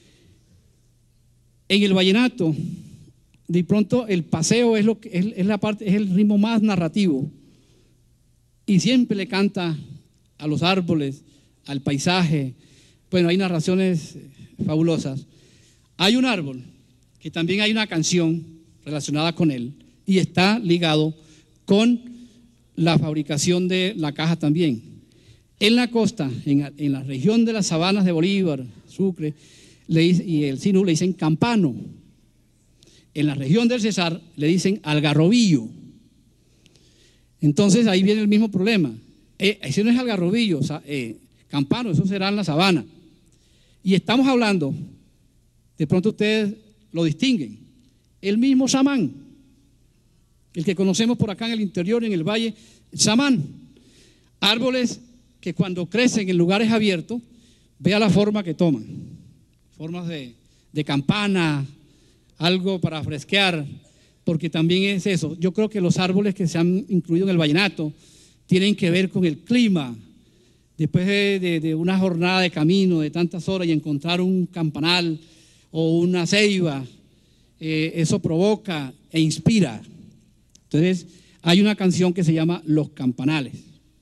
En el vallenato, de pronto el paseo es, lo que, es, es, la parte, es el ritmo más narrativo, y siempre le canta a los árboles, al paisaje. Bueno, hay narraciones fabulosas. Hay un árbol que también hay una canción relacionada con él, y está ligado con la fabricación de la caja también. En la costa, en, en la región de las sabanas de Bolívar, Sucre, le, y el Sinú le dicen campano. En la región del Cesar le dicen algarrobillo. Entonces ahí viene el mismo problema. Eh, ese no es algarrobillo, o sea, eh, campano, eso será en la sabana. Y estamos hablando, de pronto ustedes lo distinguen, el mismo samán, el que conocemos por acá en el interior, en el valle, samán. Árboles que cuando crecen en lugares abiertos, vea la forma que toman, formas de, de campana, algo para fresquear, porque también es eso. Yo creo que los árboles que se han incluido en el vallenato tienen que ver con el clima. Después de, de, de una jornada de camino de tantas horas y encontrar un campanal o una ceiba, eh, eso provoca e inspira. Entonces hay una canción que se llama Los Campanales.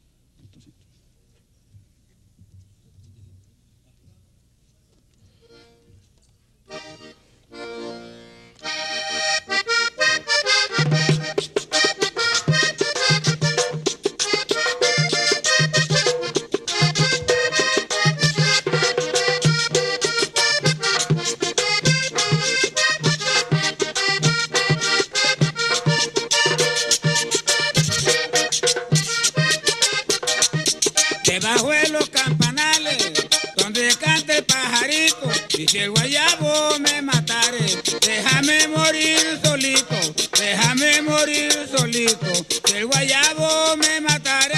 Debajo de los campanales, donde canta el pajarito, y si el guayabo me matare, déjame morir solito, déjame morir solito, si el guayabo me matare.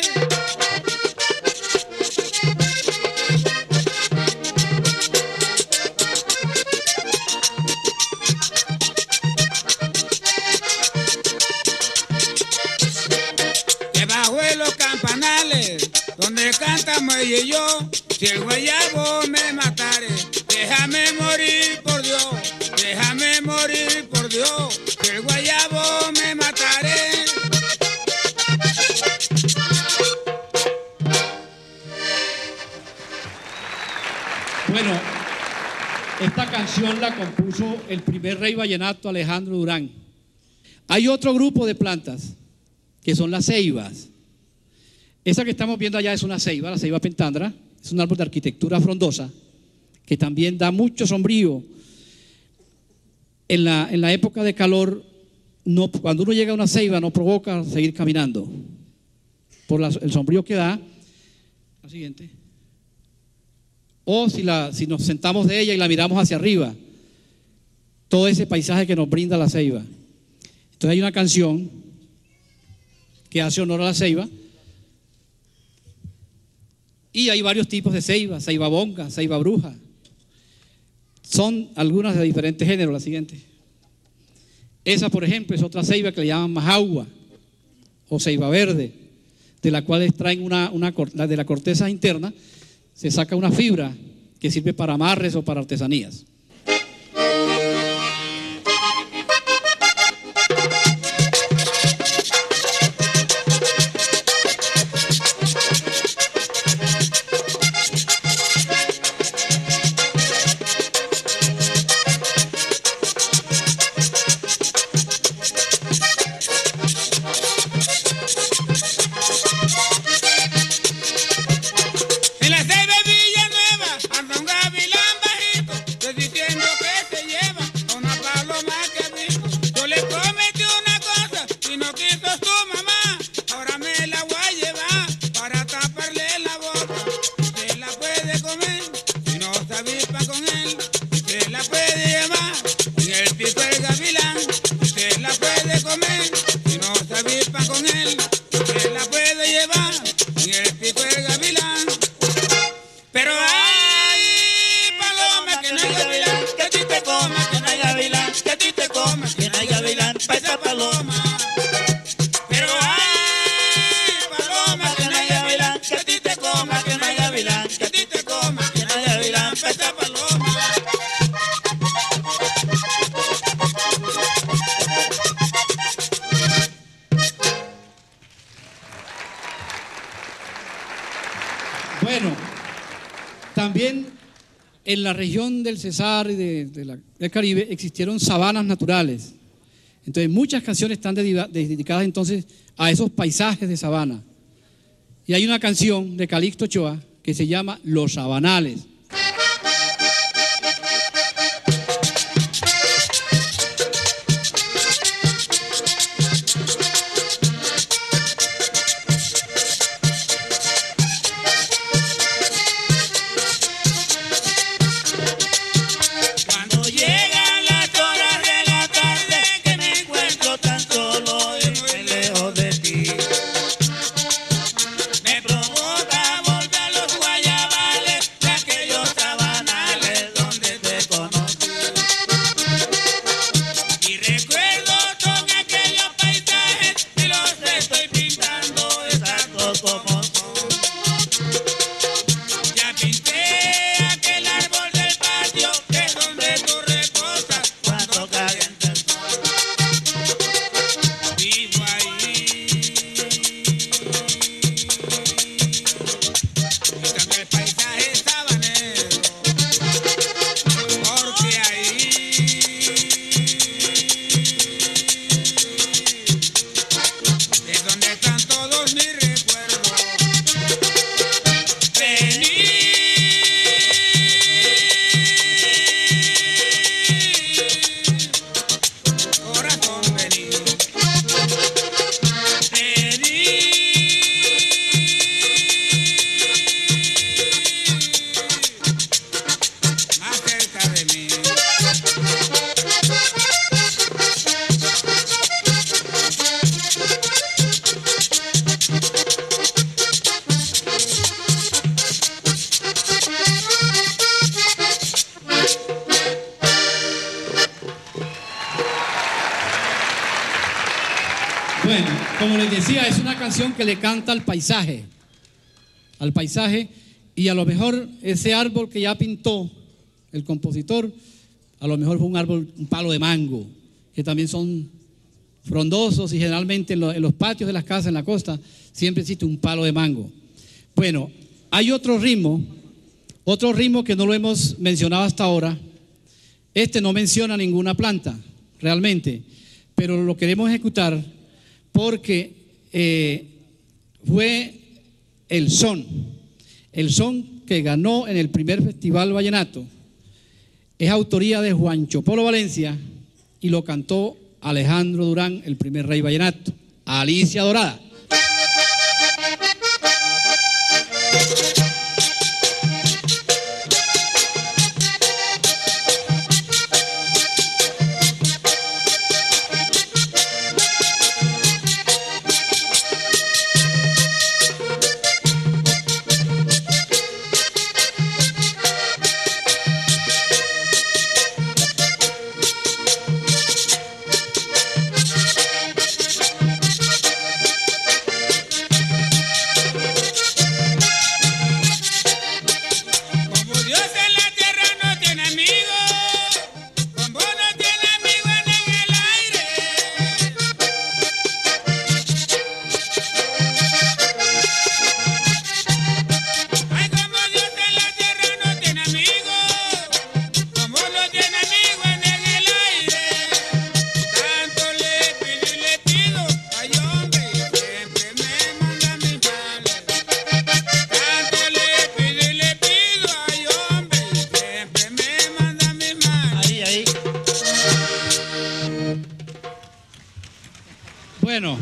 Debajo de los campanales, donde cantamos ella y yo, si el guayabo me matare, déjame morir por Dios, déjame morir por Dios, si el guayabo me matare. Bueno, esta canción la compuso el primer rey vallenato, Alejandro Durán. Hay otro grupo de plantas, que son las ceibas. Esa que estamos viendo allá es una ceiba, la ceiba pentandra, es un árbol de arquitectura frondosa que también da mucho sombrío. En la, en la época de calor, no, cuando uno llega a una ceiba no provoca seguir caminando por la, el sombrío que da. La siguiente. O si, la, si nos sentamos de ella y la miramos hacia arriba, todo ese paisaje que nos brinda la ceiba. Entonces hay una canción que hace honor a la ceiba. Y hay varios tipos de ceiba, ceiba bonga, ceiba bruja. Son algunas de diferentes géneros. La siguiente. Esa, por ejemplo, es otra ceiba que le llaman majagua o ceiba verde, de la cual extraen una, una de la corteza interna, se saca una fibra que sirve para amarres o para artesanías. también en la región del Cesar y de, de la, del Caribe existieron sabanas naturales. Entonces muchas canciones están dedicadas entonces a esos paisajes de sabana. Y hay una canción de Calixto Ochoa que se llama Los Sabanales. Bueno, como les decía, es una canción que le canta al paisaje, al paisaje, y a lo mejor ese árbol que ya pintó el compositor, a lo mejor fue un árbol, un palo de mango, que también son frondosos y generalmente en, lo, en los patios de las casas en la costa siempre existe un palo de mango. Bueno, hay otro ritmo, otro ritmo que no lo hemos mencionado hasta ahora. Este no menciona ninguna planta, realmente, pero lo queremos ejecutar porque eh, fue el son, el son que ganó en el primer Festival Vallenato. Es autoría de Juancho Polo Valencia y lo cantó Alejandro Durán, el primer rey vallenato, Alicia Dorada. Bueno,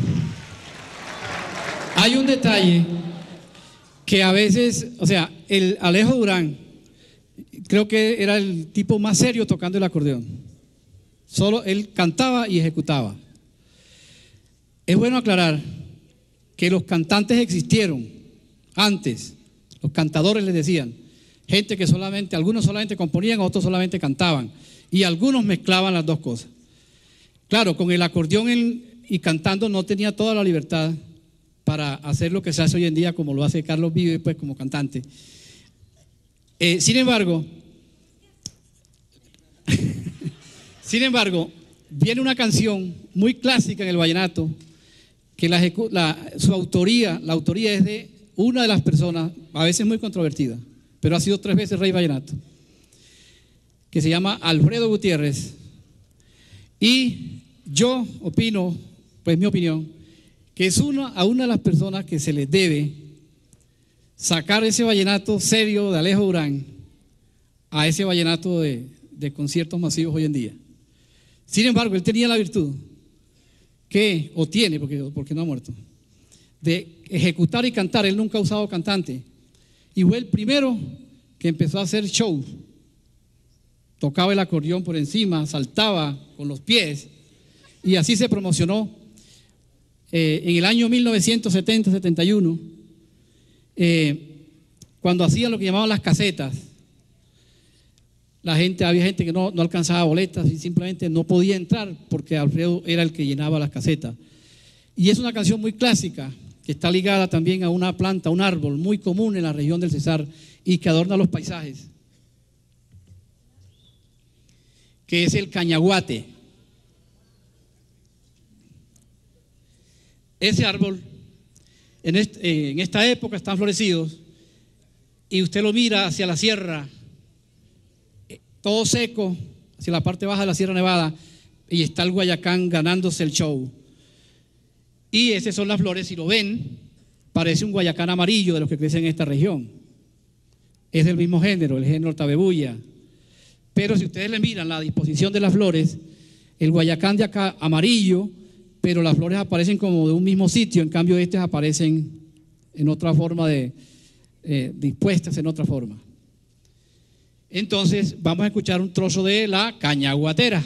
hay un detalle que a veces, o sea, el Alejo Durán, creo que era el tipo más serio tocando el acordeón. Solo él cantaba y ejecutaba. Es bueno aclarar que los cantantes existieron antes, los cantadores les decían, gente que solamente, algunos solamente componían, otros solamente cantaban, y algunos mezclaban las dos cosas. Claro, con el acordeón en, y cantando no tenía toda la libertad para hacer lo que se hace hoy en día, como lo hace Carlos Vives, pues, como cantante. Eh, sin embargo, sin embargo, viene una canción muy clásica en el vallenato, que la, la, su autoría, la autoría es de una de las personas, a veces muy controvertida, pero ha sido tres veces rey vallenato, que se llama Alfredo Gutiérrez. Y yo opino, pues mi opinión, que es una, a una de las personas que se les debe sacar ese vallenato serio de Alejo Durán a ese vallenato de, de conciertos masivos hoy en día. Sin embargo, él tenía la virtud que, o tiene, porque, porque no ha muerto, de ejecutar y cantar. Él nunca ha usado cantante y fue el primero que empezó a hacer show. Tocaba el acordeón por encima, saltaba con los pies y así se promocionó. Eh, en el año mil novecientos setenta setenta y uno, eh, cuando hacían lo que llamaban las casetas, la gente, había gente que no, no alcanzaba boletas y simplemente no podía entrar porque Alfredo era el que llenaba las casetas. Y es una canción muy clásica que está ligada también a una planta, un árbol muy común en la región del Cesar y que adorna los paisajes, que es el cañaguate. Ese árbol en, este, en esta época están florecidos y usted lo mira hacia la sierra, todo seco, hacia la parte baja de la Sierra Nevada, y está el Guayacán ganándose el show. Y esas son las flores, si lo ven, parece un guayacán amarillo de los que crecen en esta región. Es del mismo género, el género tabebuya. Pero si ustedes le miran la disposición de las flores, el guayacán de acá amarillo, pero las flores aparecen como de un mismo sitio, en cambio estas aparecen en otra forma, de eh, dispuestas en otra forma. Entonces vamos a escuchar un trozo de la cañaguatera.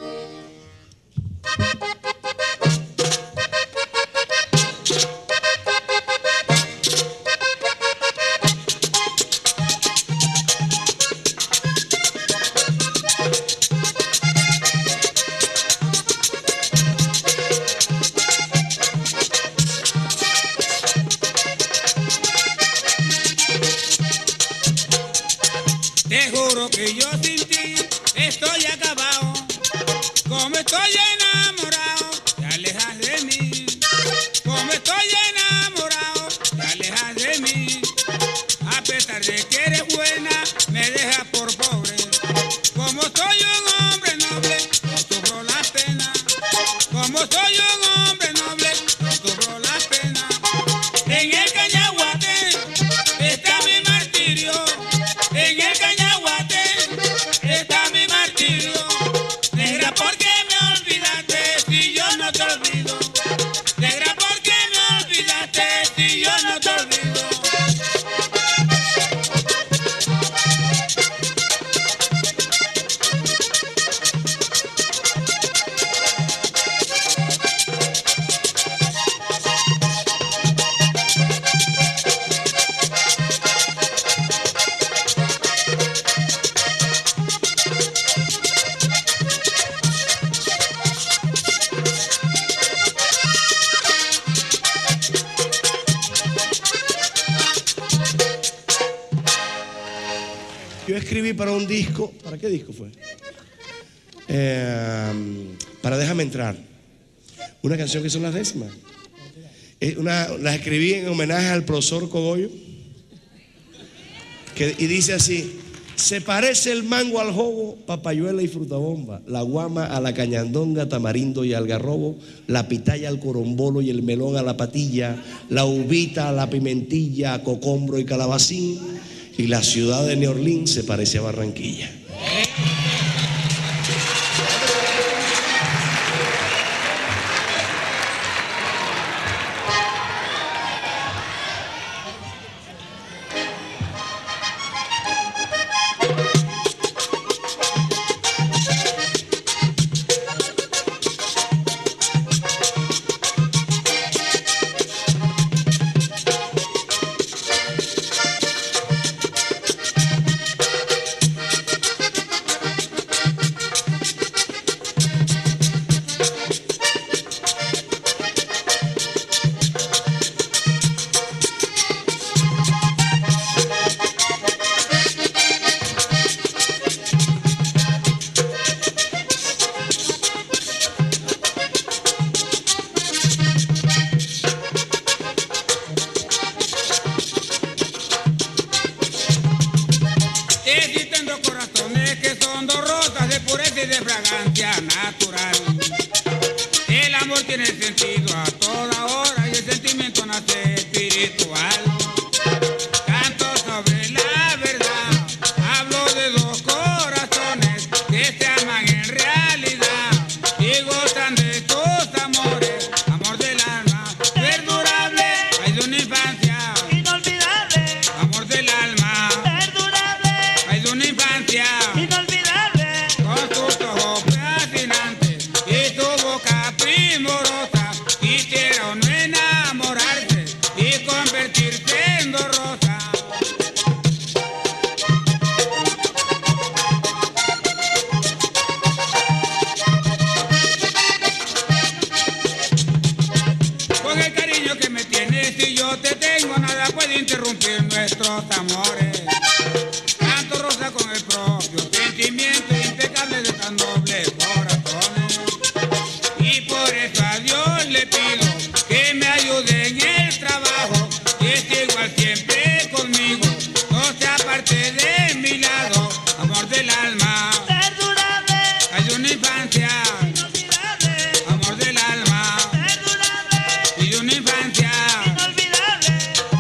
Te juro que yo sin ti estoy acabado, como estoy enamorado, te alejas de mí, como estoy enamorado, te alejas de mí, a pesar de que eres buena, me dejas por pobre, como soy un hombre noble, no sufro la pena, como soy un hombre noble, no sufro la pena, en el cañaguate está mi martirio, en el cañaguate está mi martirio. Negra, ¿por qué me olvidaste si yo no te olvido? Negra, ¿por qué me olvidaste si yo no te olvido? Yo escribí para un disco, ¿para qué disco fue? Eh, para Déjame Entrar, una canción que son las décimas. Eh, una, las escribí en homenaje al profesor Cogollo, que, y dice así: se parece el mango al jobo, papayuela y frutabomba, la guama a la cañandonga, tamarindo y algarrobo, la pitaya al corombolo y el melón a la patilla, la uvita a la pimentilla, cocombro y calabacín, y la ciudad de New Orleans se parece a Barranquilla. dos corazones que son dos rosas de pureza y de fragancia natural. El amor tiene sentido a toda hora y el sentimiento nace espiritual. Canto sobre la verdad, hablo de dos corazones que se aman en realidad y gozan de sus amores, amor del alma, perdurable, hay de una infancia inolvidable, amor del alma, perdurable, hay de una infancia inolvidable, con sus ojos fascinantes y su boca primorosa, quisiera uno enamorarse y convertirse en dos rosas. Con el cariño que me tienes y yo te tengo, nada puede interrumpir nuestros amores. Canto rosa con el propio sentimiento impecable de tan nobles corazones. Y por eso a Dios le pido que me ayude en el trabajo y esté igual siempre conmigo, no sea parte de mi lado, amor del alma, perdurable, hay de una infancia, inolvidable, amor del alma, perdurable, y de una infancia. inolvidable.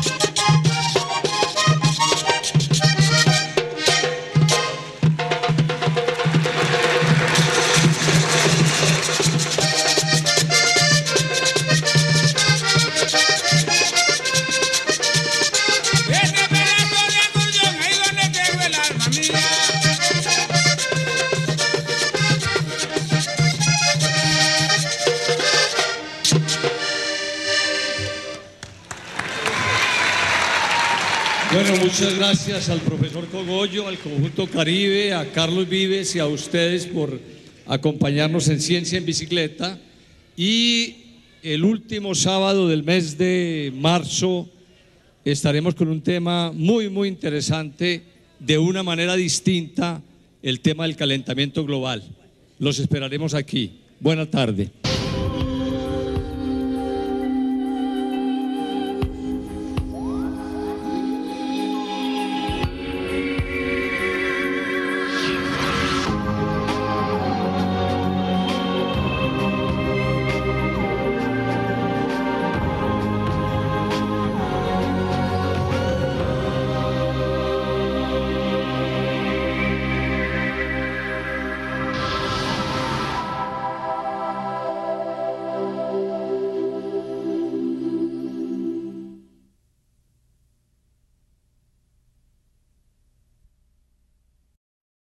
Este pedazo de acordeón ahí donde tengo el alma mía. Bueno, muchas gracias al profesor Cogollo, al Conjunto Caribe, a Carlos Vives y a ustedes por acompañarnos en Ciencia en Bicicleta. Y el último sábado del mes de marzo estaremos con un tema muy, muy interesante, de una manera distinta, el tema del calentamiento global. Los esperaremos aquí. Buena tarde.